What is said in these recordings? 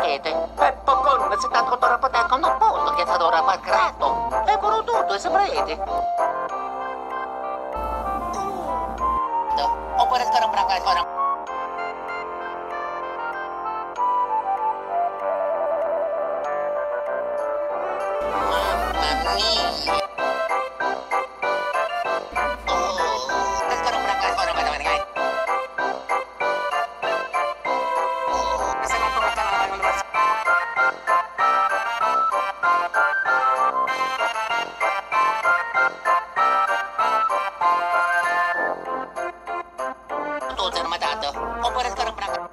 paquete. E pocon, se tanto torna poter con un pollo che sta ora malgrado. E con tutto, e sembrete. Oppure ancora brava ancora. Mamma mia. Tutto armatato. Oppure ancora brava.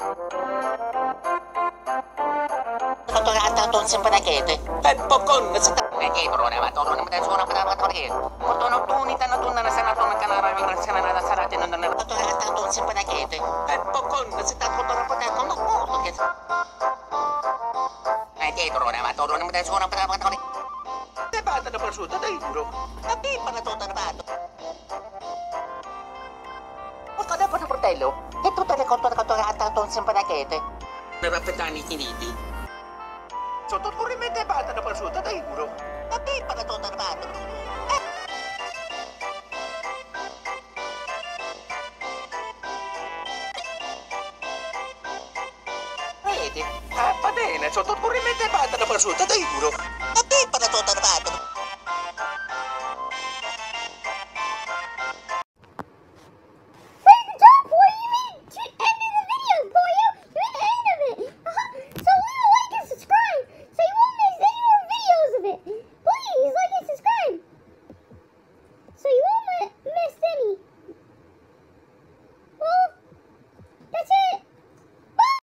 Tanto sempre da chiede. E pocon, se sta. E dietro, non è ma torno, non mi suona per la torre. Portano tunita, non tunna, se la torna canara, non se la sarà, non è tanto sempre da chiede. E pocon, se tanto torna poter con un pollo che. E dietro, non è ma torno, non mi suona per la torre. E basta da prosciutto, dai duro. E pippa la torta armato. Porta dopo il portello. E tutte le cotture tanto sempre da chiede. Per rappettare i finiti. Sotto il corrimento e basta da prosciutto, dai duro. E pippa la torta armato. Vedi? Va bene, sotto il corrimento e basta da prosciutto, dai duro. E pippa la torta armato.